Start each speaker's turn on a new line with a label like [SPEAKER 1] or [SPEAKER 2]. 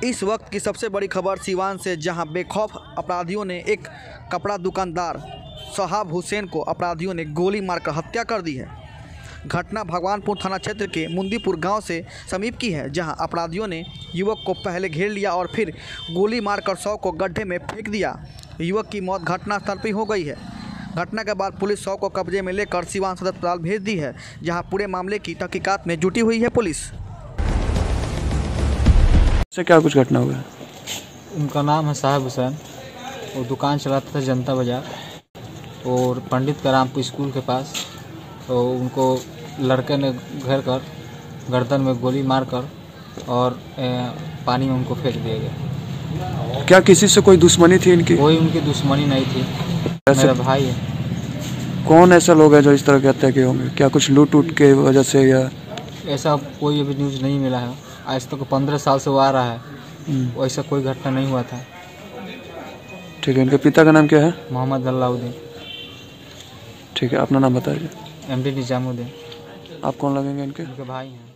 [SPEAKER 1] इस वक्त की सबसे बड़ी खबर सीवान से, जहां बेखौफ अपराधियों ने एक कपड़ा दुकानदार शहाब हुसैन को अपराधियों ने गोली मारकर हत्या कर दी है। घटना भगवानपुर थाना क्षेत्र के मुंदीपुर गांव से समीप की है, जहां अपराधियों ने युवक को पहले घेर लिया और फिर गोली मारकर शव को गड्ढे में फेंक दिया। युवक की मौत घटनास्थल पर हो गई है। घटना के बाद पुलिस शव को कब्जे में लेकर सीवान सदर अस्पताल भेज दी है, जहां पूरे मामले की तहकीकात में जुटी हुई है पुलिस।
[SPEAKER 2] से क्या कुछ घटना हुआ?
[SPEAKER 3] उनका नाम है शहाब हुसैन। वो दुकान चलाता था जनता बाज़ार और पंडित करामपुर स्कूल के पास। तो उनको लड़के ने घेर कर गर्दन में गोली मारकर और पानी में उनको फेंक दिया गया।
[SPEAKER 2] क्या किसी से कोई दुश्मनी थी इनकी?
[SPEAKER 3] कोई उनकी दुश्मनी नहीं थी, मेरा भाई है।
[SPEAKER 2] कौन ऐसा लोग है जो इस तरह की हत्या किए होंगे? क्या कुछ लूट उट के वजह से या
[SPEAKER 3] ऐसा कोई अभी न्यूज़ नहीं मिला है। आज तक 15 साल से वो आ रहा है, वैसा कोई घटना नहीं हुआ था।
[SPEAKER 2] ठीक है, इनके पिता का नाम क्या है?
[SPEAKER 3] मोहम्मद अलाउद्दीन।
[SPEAKER 2] ठीक है, अपना नाम बताइए।
[SPEAKER 3] MD निजामुद्दीन।
[SPEAKER 2] आप कौन लगेंगे इनके?
[SPEAKER 3] भाई हैं।